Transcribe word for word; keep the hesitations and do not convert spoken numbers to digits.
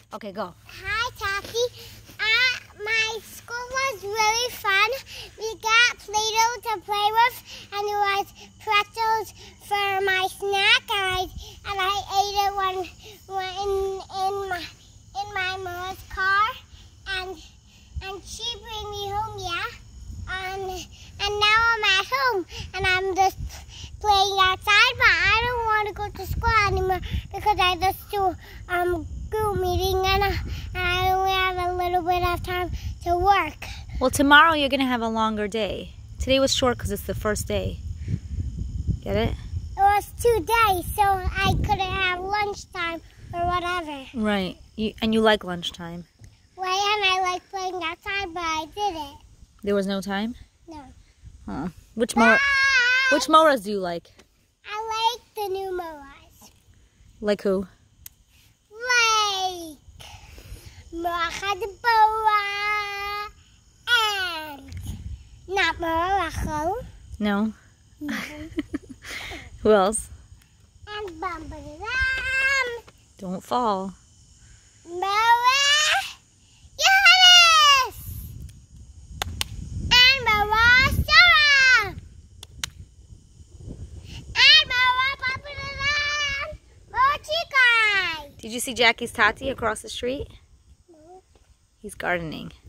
Okay, go. Hi, Tati. Uh, my school was really fun. We got Play-Doh to play with, and there was pretzels for my snack, and I and I ate it when, when in in my in my mom's car, and and she bring me home, yeah. And and now I'm at home, and I'm just playing outside, but I don't want to go to school anymore because I just do um. school meeting and, uh, and I only have a little bit of time to work. Well, tomorrow you're going to have a longer day. Today was short because it's the first day. Get it? It was two days, so I couldn't have lunchtime or whatever. Right. You, and you like lunchtime. Well, and I like playing outside, but I didn't. There was no time? No. Huh. Which Mora, which Moras do you like? I like the new Moras. Like who? Mora and not Mora. No. No. Who else? And Bumbadam. Don't fall. Mora Johannes. And Mora Sarah. And Mora Bumbadam. Mora Chikai. Did you see Jackie's Tati across the street? No. He's gardening.